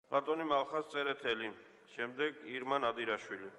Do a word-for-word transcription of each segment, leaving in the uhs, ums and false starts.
ბატონი მალხაზ წერეთელი, შემდეგ ირმა ნადირაშვილი.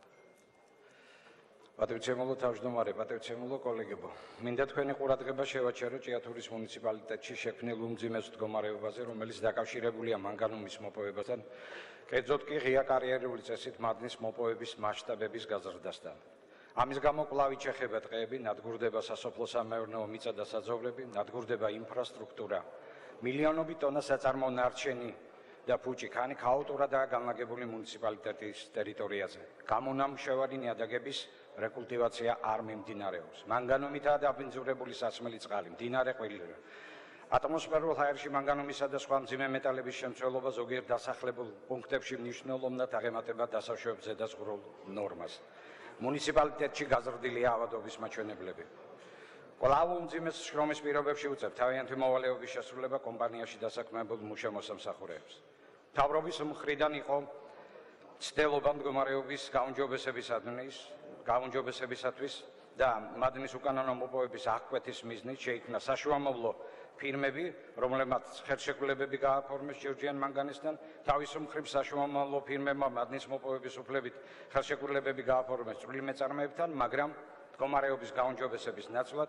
პატივცემულო თავმჯდომარე, პატივცემულო კოლეგებო, მინდა თქვენი ყურადღება შევაჩერო ჭიათურის მუნიციპალიტეტში შექმნილ უმძიმეს მდგომარეობაზე, რომელიც დაკავშირებულია მანგანუმის მოპოვებასთან, კერძოდ კი ღია კარიერული წესით მადნის მოპოვების მასშტაბების გაზრდასთან. ამის გამო კვლავ იჩეხება ტყეები, ნადგურდება სასოფლო-სამეურნეო მიწა და საძოვრები, ნადგურდება ინფრასტრუქტურა, მილიონობით ტონა საწარმოო ნარჩენი და ფუჭი ქანი ქაოტურადაა განლაგებული მუნიციპალიტეტის ტერიტორიაზე. გამონამუშევარი ნიადაგების რეკულტივაცია არ მიმდინარეობს. მანგანუმითაა დაბინძურებული სასმელი წყალი, მდინარე ყვირილი. ატმოსფერულ ჰაერში მანგანუმისა და სხვა მძიმე მეტალების შემცველობა ზოგიერთ დასახლებულ პუნქტებში მნიშვნელოვნად აღემატება დასაშვებ ზედაზღვრულ ნორმას. მუნიციპალიტეტში გაზრდილია ავადობის მაჩვენებლები. კვლავ უმძიმეს შრომის პირობებში უწევთ თავიანთი მოვალეობის შესრულება კომპანიაში დასაქმებულ მუშა-მოსამსახურეებს. მთავრობის მხრიდან იყო ცდილობა მდგომარეობის გაუმჯობესებისათვის გაუმჯობესებისათვის და მადნის უკანონო მოპოვების აღკვეთის მიზნით შეიქმნა საშუალომლო ფირმები, რომლებმაც ხელშეკრულებები გააფორმეს ჯორჯიან მანგანისთან, თავის მხრივ საშუალომლო ფირმებმა მადნის მოპოვების უფლებით ხელშეკრულებები გააფორმეს წვრილი მეწარმეებთან, მაგრამ მდგომარეობის გაუმჯობესების ნაცვლად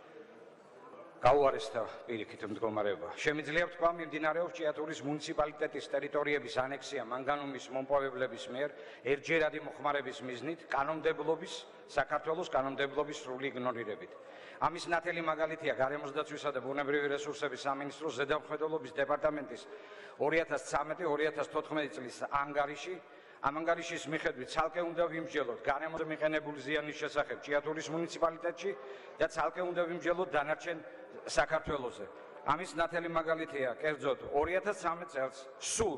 გაუარესდა პირიქით მდგომარეობა. შემიძლია ვთქვა, მიმდინარეობს ჭიათურის მუნიციპალიტეტის ტერიტორიების ანექსია მანგანუმის მომპოვებლების მიერ ერთჯერადი მოხმარების მიზნით კანონმდებლობის, საქართველოს კანონმდებლობის სრული იგნორირებით. ამის ნათელი მაგალითია გარემოს დაცვისა და ბუნებრივი რესურსების სამინისტროს ზედამხედველობის დეპარტამენტის ორი ათას ცხრამეტი ორი ათას თოთხმეტი წლის ანგარიში. ამ ანგარიშის მიხედვით ცალკე უნდა ვიმსჯელოთ გარემოზე მიყენებული ზიანის შესახებ ჭიათურის მუნიციპალიტეტში და ცალკე უნდა ვიმსჯელოთ დანარჩენ საქართველოზე. ამის ნათელი მაგალითია, კერძოდ ორი ათას ცხრამეტ წელს სულ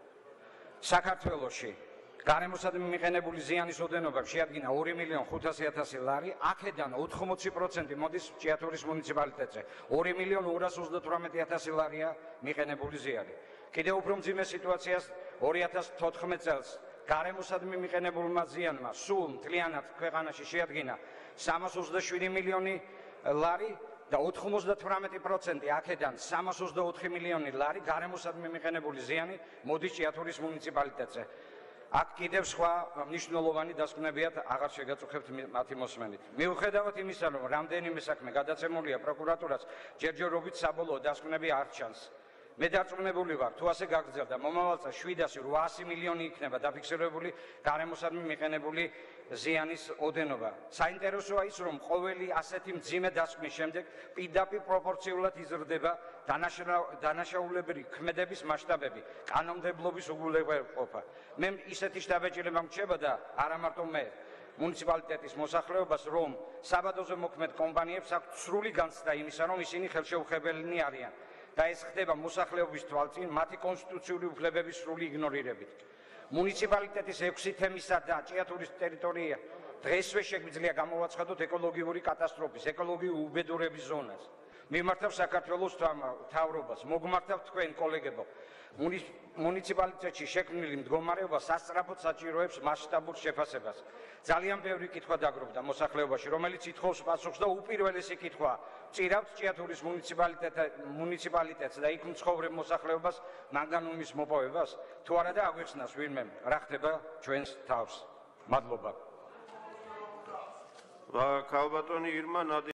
საქართველოში გარემოსად მიყენებული ზიანის ოდენობა შეადგინა ორი მილიონი ხუთასი ათასი ლარი, აქედან ოთხმოცი პროცენტი მოდის ჭიათურის მუნიციპალიტეტზე. ორი მილიონი ორას ოცდათვრამეტი ათასი ლარია მიყენებული ზიანი. კიდევ უფრო მძიმე სიტუაციას ორი ათას თოთხმეტ წელს გარემოსად მიყენებულმა ზიანმა სულ მთლიანად ქვეყანაში შეადგინა სამას ოცდაშვიდი მილიონი ლარი და ოთხმოცდათვრამეტი პროცენტი აქედან სამას ოცდაოთხი მილიონი ლარი გარემოსად მიყენებული ზიანი მოდის ჭიათურის მუნიციპალიტეტზე. აქ კიდევ სხვა მნიშვნელოვანი დასკვნებიათ აღარ შეგაწუხებთ მათი მოსმენით. მიუხედავად იმისა, რომ რამდენიმე საქმე გადაცემულია პროკურატურას, ჯერჯერობით საბოლოო დასკვნები არ ჩანს. მე დარწმუნებული ვარ, თუ ასე გაგრძელდა, მომავალ წელს შვიდასი რვაასი მილიონი იქნება დაფიქსირებული გარემოსადმი მიყენებული ზიანის ოდენობა. საინტერესოა ის, რომ ყოველი ასეთი მძიმე დასკვნის შემდეგ პირდაპირ პროპორციულად იზრდება დანაშაულებრივი ქმედების მასშტაბები, კანონმდებლობის უგულებელყოფა. მე ისეთი შთაბეჭდილება მრჩება და არა მარტო მე, მუნიციპალიტეტის მოსახლეობას, რომ საბადოზე მოქმედ კომპანიებს აქვთ სრული განცდა იმისა, რომ ისინი ხელშეუხებელნი არიან. და ეს ხდება მოსახლეობის თვალწინ მათი კონსტიტუციური უფლებების სრული იგნორირებით. მუნიციპალიტეტის ექვსი თემისა და ჭიათურის ტერიტორია დღესვე შეგვიძლია გამოვაცხადოთ ეკოლოგიური კატასტროფის, ეკოლოგიური უბედურების ზონას. მიმართავ საქართველოს მთავრობას, მოგმართავ თქვენ კოლეგებო, მუნიციპალიტეტში შექმნილი მდგომარეობა სასწრაფოდ საჭიროებს მასშტაბურ შეფასებას. ძალიან ბევრი კითხვა დაგროვდა მოსახლეობაში, რომელიც ითხოვს პასუხს და უპირველესი კითხვა წირავთ ჭიათურის მუნიციპალიტეტს და იქ მცხოვრებ მოსახლეობას მანგანუმის მოპოვებას, თუ არა და აგვიხსნას ვინმე რა ხდება ჩვენს თავს. მადლობა. ქალბატონი ირმა